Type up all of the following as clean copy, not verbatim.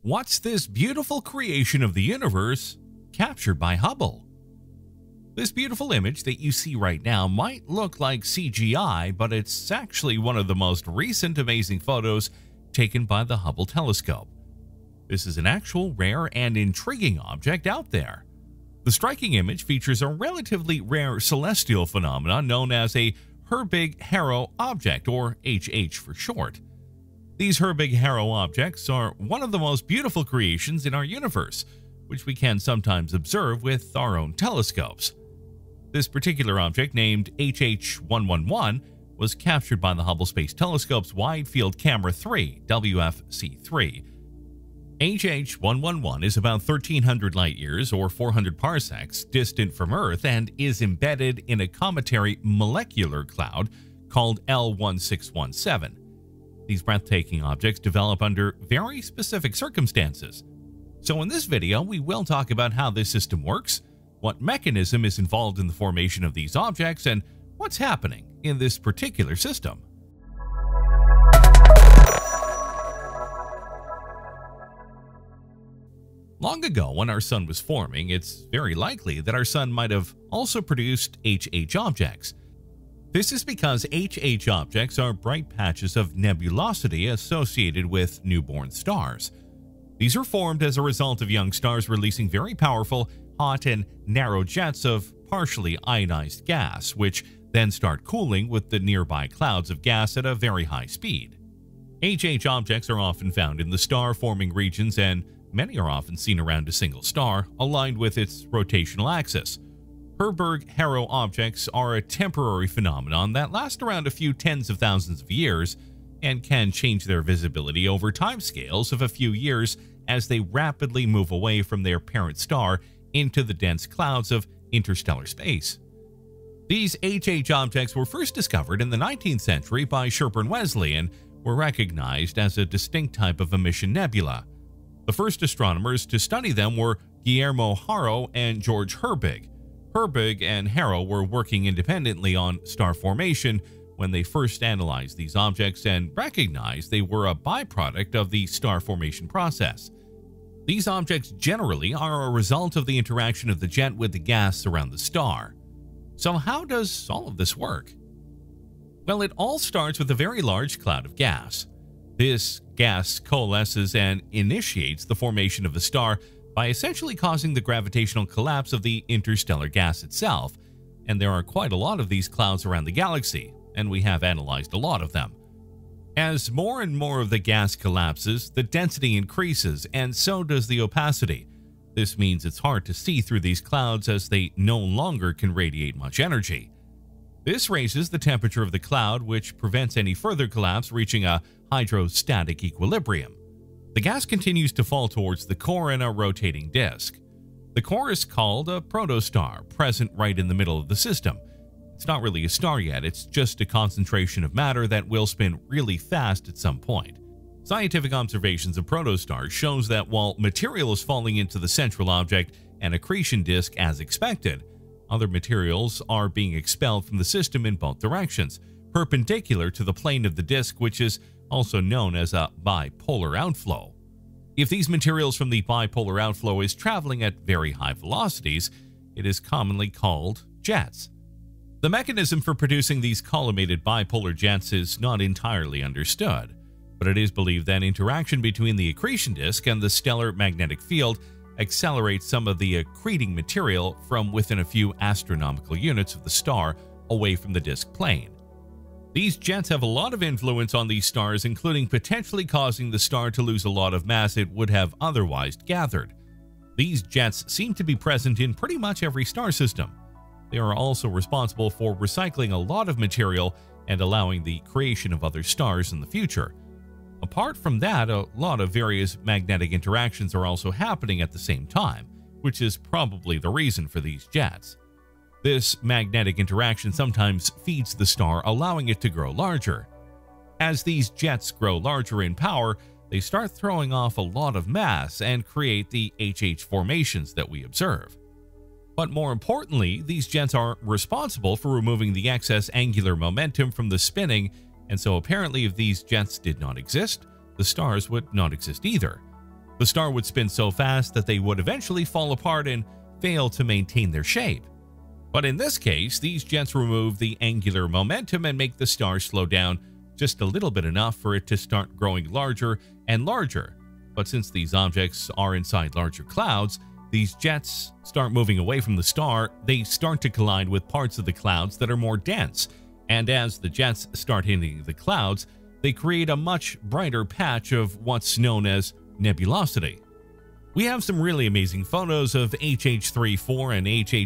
What's this beautiful creation of the universe captured by Hubble? This beautiful image that you see right now might look like CGI, but it's actually one of the most recent amazing photos taken by the Hubble telescope. This is an actual rare and intriguing object out there. The striking image features a relatively rare celestial phenomenon known as a Herbig Haro-Object, or HH for short. These Herbig Haro-Objects are one of the most beautiful creations in our universe, which we can sometimes observe with our own telescopes. This particular object, named HH111, was captured by the Hubble Space Telescope's Wide Field Camera 3, WFC3. HH111 is about 1,300 light-years, or 400 parsecs, distant from Earth and is embedded in a cometary molecular cloud called L1617. These breathtaking objects develop under very specific circumstances. So in this video, we will talk about how this system works, what mechanism is involved in the formation of these objects, and what's happening in this particular system. Long ago, when our sun was forming, it's very likely that our sun might have also produced HH objects. This is because HH objects are bright patches of nebulosity associated with newborn stars. These are formed as a result of young stars releasing very powerful, hot, and narrow jets of partially ionized gas, which then start cooling with the nearby clouds of gas at a very high speed. HH objects are often found in the star-forming regions, and many are often seen around a single star, aligned with its rotational axis. Herbig Haro-Objects are a temporary phenomenon that last around a few tens of thousands of years and can change their visibility over timescales of a few years as they rapidly move away from their parent star into the dense clouds of interstellar space. These HH objects were first discovered in the 19th century by Sherburne Wesley and were recognized as a distinct type of emission nebula. The first astronomers to study them were Guillermo Haro and George Herbig. Herbig and Haro were working independently on star formation when they first analyzed these objects and recognized they were a byproduct of the star formation process. These objects generally are a result of the interaction of the jet with the gas around the star. So how does all of this work? Well, it all starts with a very large cloud of gas. This gas coalesces and initiates the formation of the star by essentially causing the gravitational collapse of the interstellar gas itself, and there are quite a lot of these clouds around the galaxy, and we have analyzed a lot of them. As more and more of the gas collapses, the density increases, and so does the opacity. This means it's hard to see through these clouds as they no longer can radiate much energy. This raises the temperature of the cloud, which prevents any further collapse reaching a hydrostatic equilibrium. The gas continues to fall towards the core in a rotating disk. The core is called a protostar, present right in the middle of the system. It's not really a star yet, it's just a concentration of matter that will spin really fast at some point. Scientific observations of protostars shows that while material is falling into the central object and accretion disk as expected, other materials are being expelled from the system in both directions, perpendicular to the plane of the disk, which is also known as a bipolar outflow. If these materials from the bipolar outflow is traveling at very high velocities, it is commonly called jets. The mechanism for producing these collimated bipolar jets is not entirely understood, but it is believed that interaction between the accretion disk and the stellar magnetic field accelerates some of the accreting material from within a few astronomical units of the star away from the disk plane. These jets have a lot of influence on these stars, including potentially causing the star to lose a lot of mass it would have otherwise gathered. These jets seem to be present in pretty much every star system. They are also responsible for recycling a lot of material and allowing the creation of other stars in the future. Apart from that, a lot of various magnetic interactions are also happening at the same time, which is probably the reason for these jets. This magnetic interaction sometimes feeds the star, allowing it to grow larger. As these jets grow larger in power, they start throwing off a lot of mass and create the HH formations that we observe. But more importantly, these jets are responsible for removing the excess angular momentum from the spinning, and so apparently if these jets did not exist, the stars would not exist either. The star would spin so fast that they would eventually fall apart and fail to maintain their shape. But in this case, these jets remove the angular momentum and make the star slow down just a little bit, enough for it to start growing larger and larger. But since these objects are inside larger clouds, these jets start moving away from the star. They start to collide with parts of the clouds that are more dense, and as the jets start hitting the clouds, they create a much brighter patch of what's known as nebulosity. We have some really amazing photos of HH34 and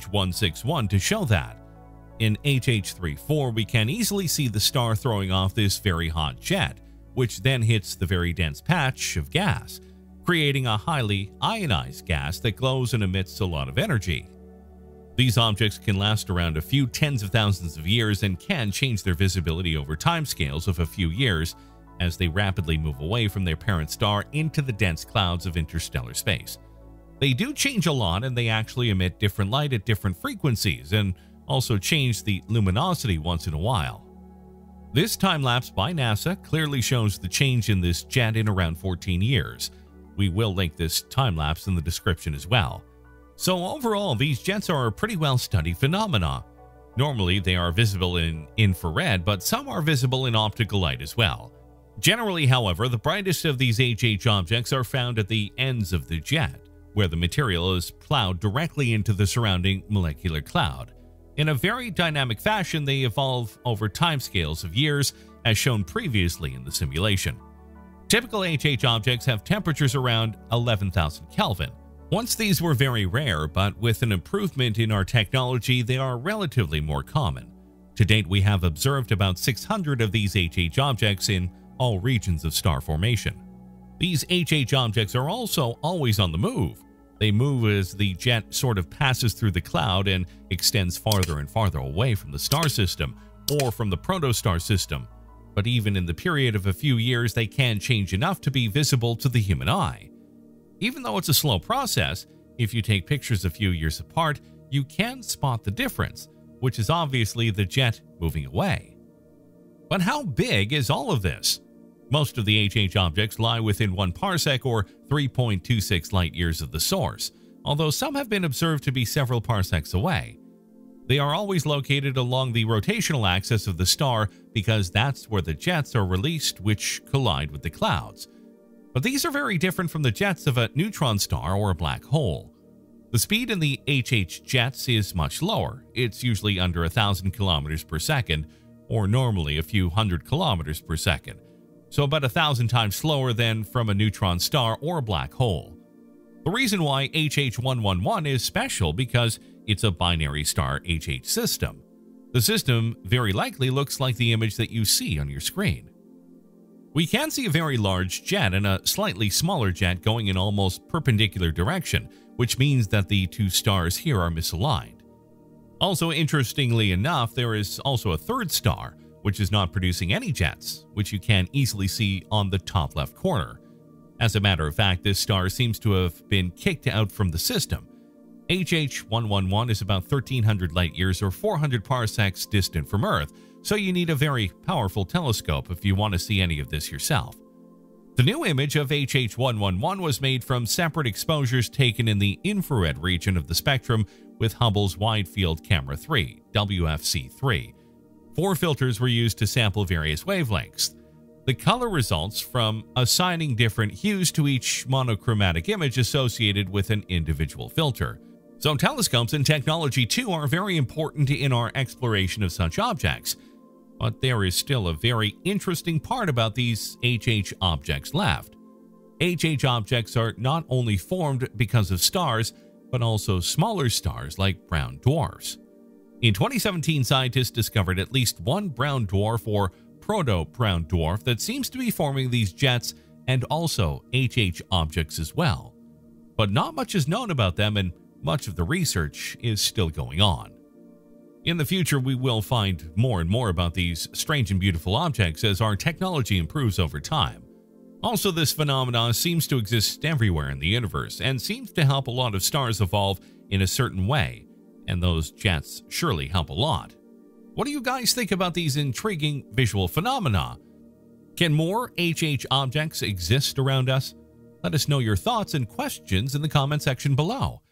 HH161 to show that. In HH34, we can easily see the star throwing off this very hot jet, which then hits the very dense patch of gas, creating a highly ionized gas that glows and emits a lot of energy. These objects can last around a few tens of thousands of years and can change their visibility over timescales of a few years as they rapidly move away from their parent star into the dense clouds of interstellar space. They do change a lot, and they actually emit different light at different frequencies and also change the luminosity once in a while. This time-lapse by NASA clearly shows the change in this jet in around 14 years. We will link this time-lapse in the description as well. So overall, these jets are a pretty well-studied phenomena. Normally, they are visible in infrared, but some are visible in optical light as well. Generally, however, the brightest of these HH objects are found at the ends of the jet, where the material is plowed directly into the surrounding molecular cloud. In a very dynamic fashion, they evolve over timescales of years, as shown previously in the simulation. Typical HH objects have temperatures around 11,000 Kelvin. Once these were very rare, but with an improvement in our technology, they are relatively more common. To date, we have observed about 600 of these HH objects in all regions of star formation. These HH objects are also always on the move. They move as the jet sort of passes through the cloud and extends farther and farther away from the star system or from the protostar system. But even in the period of a few years, they can change enough to be visible to the human eye. Even though it's a slow process, if you take pictures a few years apart, you can spot the difference, which is obviously the jet moving away. But how big is all of this? Most of the HH objects lie within 1 parsec or 3.26 light-years of the source, although some have been observed to be several parsecs away. They are always located along the rotational axis of the star because that's where the jets are released, which collide with the clouds. But these are very different from the jets of a neutron star or a black hole. The speed in the HH jets is much lower. It's usually under 1,000 kilometers per second, or normally a few hundred kilometers per second. So about 1,000 times slower than from a neutron star or a black hole. The reason why HH111 is special because it's a binary star HH system. The system very likely looks like the image that you see on your screen. We can see a very large jet and a slightly smaller jet going in almost perpendicular direction, which means that the two stars here are misaligned. Also, interestingly enough, there is also a third star, which is not producing any jets, which you can easily see on the top left corner. As a matter of fact, this star seems to have been kicked out from the system. HH111 is about 1,300 light-years or 400 parsecs distant from Earth, so you need a very powerful telescope if you want to see any of this yourself. The new image of HH111 was made from separate exposures taken in the infrared region of the spectrum with Hubble's Wide Field Camera 3, WFC3. 4 filters were used to sample various wavelengths. The color results from assigning different hues to each monochromatic image associated with an individual filter. So telescopes and technology too are very important in our exploration of such objects. But there is still a very interesting part about these HH objects left. HH objects are not only formed because of stars, but also smaller stars like brown dwarfs. In 2017, scientists discovered at least one brown dwarf or proto-brown dwarf that seems to be forming these jets and also HH objects as well. But not much is known about them, and much of the research is still going on. In the future, we will find more and more about these strange and beautiful objects as our technology improves over time. Also, this phenomenon seems to exist everywhere in the universe and seems to help a lot of stars evolve in a certain way, and those jets surely help a lot. What do you guys think about these intriguing visual phenomena? Can more HH objects exist around us? Let us know your thoughts and questions in the comment section below.